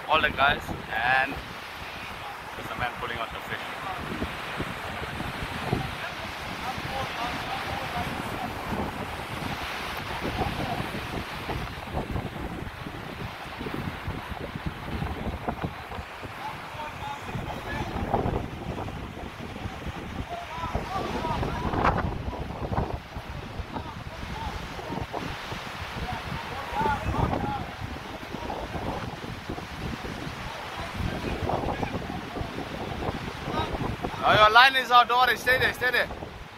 all the guys, and there's a man pulling out the fish. Oh, your line is outdoor. Stay there, stay there.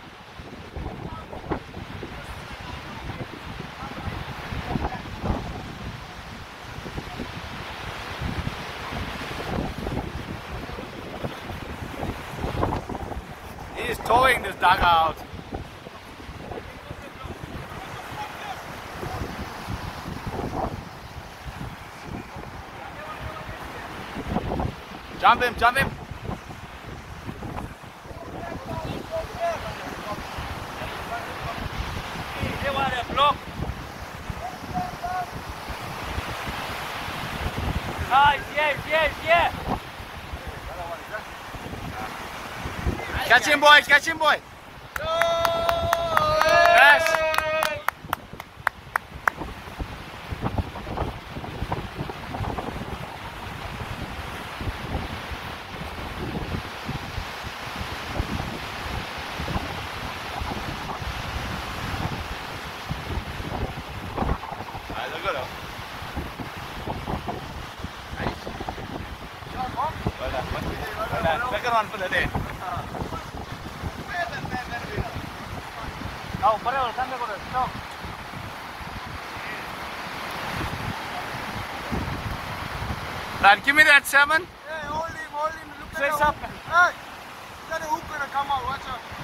He is towing this dugout. Jump him, jump him. Yeah. Catch him, boy. Catch him, boy. Yes. Second one for the day. Oh, whatever, come back. Stop. Dad, give me that salmon. Hey, hold him. Look Say at something. Hey, you got a hook gonna come out. Watch out.